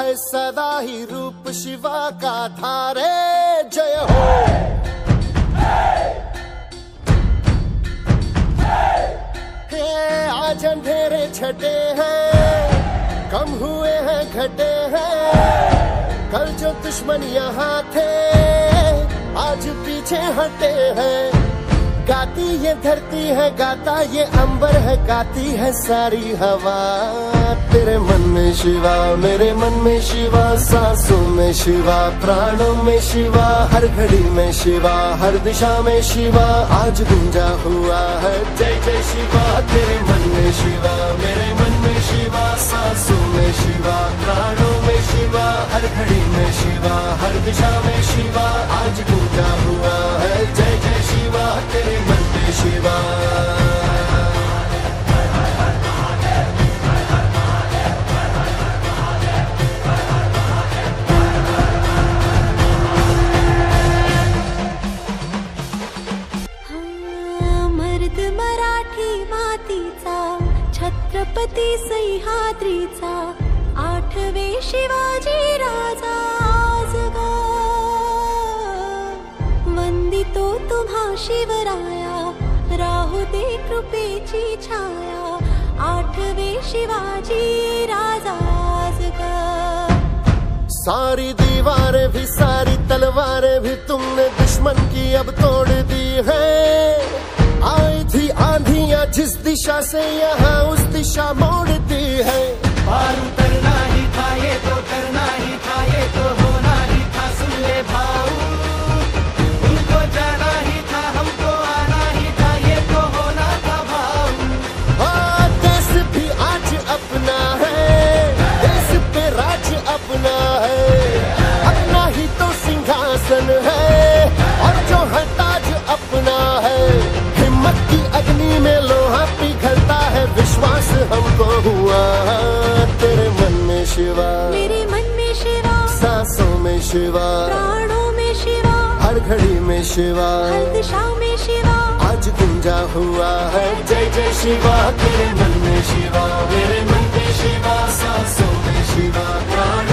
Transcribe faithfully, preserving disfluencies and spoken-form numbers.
है सदा ही रूप शिवा का धारे जय हो। हे आज अंधेरे छटे हैं, कम हुए हैं घटे हैं, कल जो दुश्मन यहाँ थे आज पीछे हटे हैं। गाती ये धरती है, गाता ये अंबर है, गाती है सारी हवा। तेरे मन में शिवा, मेरे मन में शिवा, सांसों में शिवा, प्राणों में शिवा, हर घड़ी में शिवा, हर दिशा में शिवा आज गूंजा हुआ है जय जय शिवा। तेरे मन में शिवा, मेरे मन में शिवा, सांसों में शिवा, प्राणों में शिवा, हर घड़ी में शिवा, हर दिशा में शिवा आज गूंजा हुआ है जय जय शिवा। तेरे मन में शिवा। मर्द मराठी मातीचा, छत्रपती सह्याद्रीचा, आठवे शिवाजी राजा आज गा वंदितो तुम्हा शिवराया, राहू दे कृपेची छाया, आठवे शिवाजी राजा आज गा। सारी दीवारें भी सारी तलवारें भी तुमने दुश्मन की अब तोड़ दी है। आई थी आंधियां जिस दिशा से यहाँ उस दिशा मोड़ती है। पार उतरना ही था ये तो करना ही था, ये तो होना ही था, सुन ले भाऊ। उनको जाना ही था, हमको आना ही था, ये तो होना था भाऊ। हाँ देश भी आज अपना है, देश पे राज अपना है, अपना ही तो सिंहासन है और जो है ताज अपना है। हिम्मत की अग्नि में लोहा पिघलता है, विश्वास हमको हुआ। तेरे मन में शिवा, मेरे मन में शिवा, सांसों में शिवा, प्राणों में शिवा, हर घड़ी में शिवा, हर दिशा में शिवा आज गूंजा हुआ है जय जय शिवा। तेरे मन में शिवा, मेरे मन में शिवा, सांसों में शिवा, प्राण